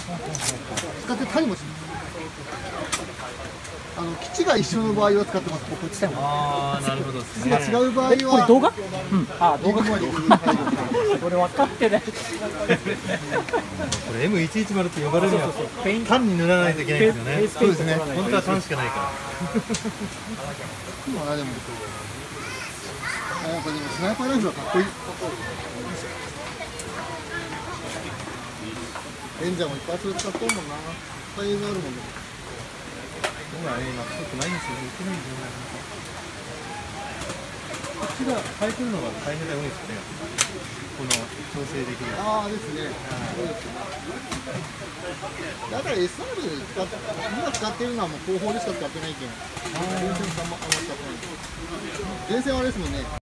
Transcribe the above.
使ってたりもします。基地が一緒の場合は使ってます。僕使います。 ああ、なるほどです基ね。 地が違う場合は。 これ動画？うん。あ、動画。俺分かってない。 これ M110 って呼ばれるには単に塗らないといけないんですよね。 そうですね。 本当は単しかないから。 今はでも、やっぱでもスナイパーライフルはかっこいい。レンジャーもいっぱいそれ使ってるもんな。いっぱい映像あるもんね。 今ね、今強くないんですよね。売ってないんですよね。こっちが変えてるのが大変で多いですよね。この調整できる。 ああですね。そうですね。だから SR 今使ってるのはもう後方でしか使ってないけど、電線はあんま使ってない。電線はあれですもんね。